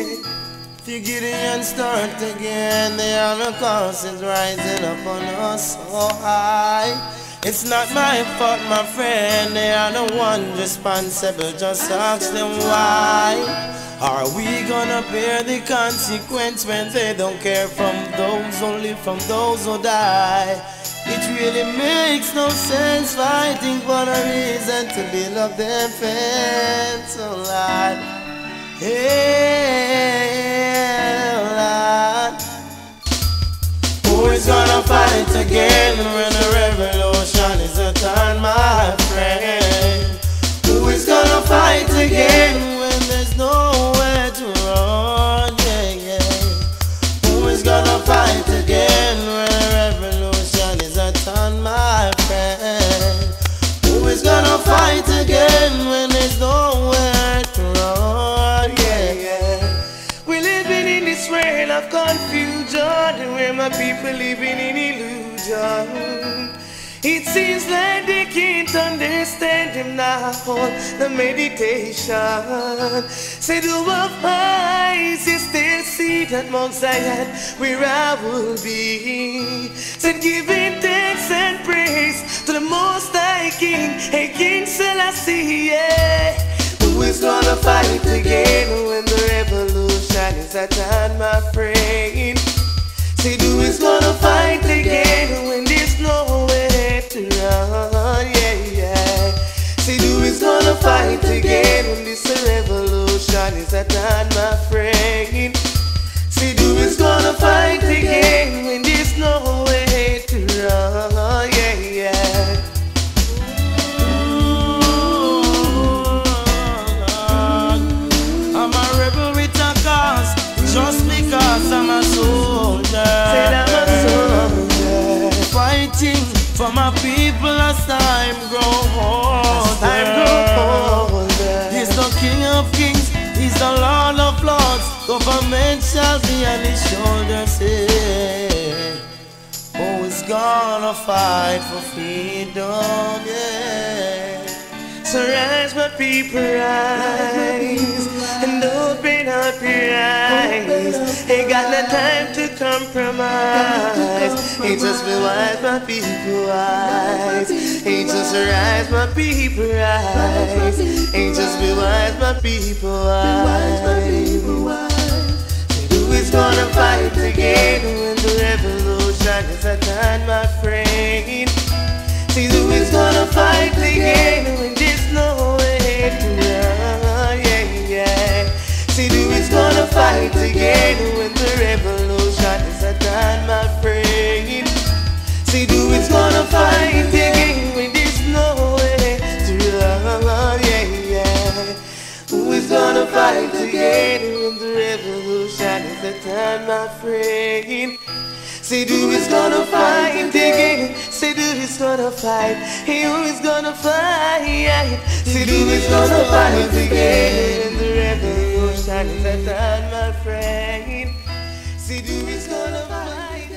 Figure and start again. The Holocaust is rising up on us so high. It's not my fault, my friend. They are the ones responsible. Just ask them why. Are we gonna bear the consequence when they don't care from those, only from those who die? It really makes no sense fighting for a reason to build up their fence. Oh Lord, hey Lord, who is gonna fight again when the revolution is at hand, my friend? Who is gonna fight again when there's nowhere to run? Yeah, yeah. Who is gonna fight again when the revolution is at hand, my friend? Who is gonna fight again when there's nowhere to run? Yeah, yeah. We're living in this world of confusion, where my people living in illusion. It seems like they can't understand him now. The meditation say to our eyes, you still see that Mount Zion where I will be. Said giving thanks and praise to the Most High King, hey King Selassie. Yeah. Who is gonna fight again when the revolution is at hand, my friend? Say who is gonna fight again when there's nowhere to run? Yeah, yeah. Say who is gonna fight again when this revolution is at hand, my friend? Say who is gonna fight again when there's nowhere to run? Yeah, yeah. I'm a rebel with a cause, just because I'm a soldier. Said I'm a soldier, fighting for my people as time grows older. He's the King of Kings, he's the Lord of Lords. Government shall be on his shoulders. Hey, who is gonna fight for freedom? Yeah. So rise, my people, rise, and open up your eyes. Ain't got no time to compromise. Ain't just be wise, my people, wise. Ain't just rise, my people, rise. Ain't just be wise, my people, wise. Who is gonna fight again when the revolution is at hand, my friend? See who is gonna fight again when there's nowhere to run? Yeah, yeah. See who is gonna fight again when the revolution is at hand, my friend? See who is gonna fight again when there's nowhere to run? Yeah, yeah. Who is gonna fight again when the revolution is at hand, my friend? Say who is gonna fight again? Say who is gonna fight? Hey, who is gonna fight? Say who is gonna fight again? The revolution is at hand, my friend. Say who is gonna fight?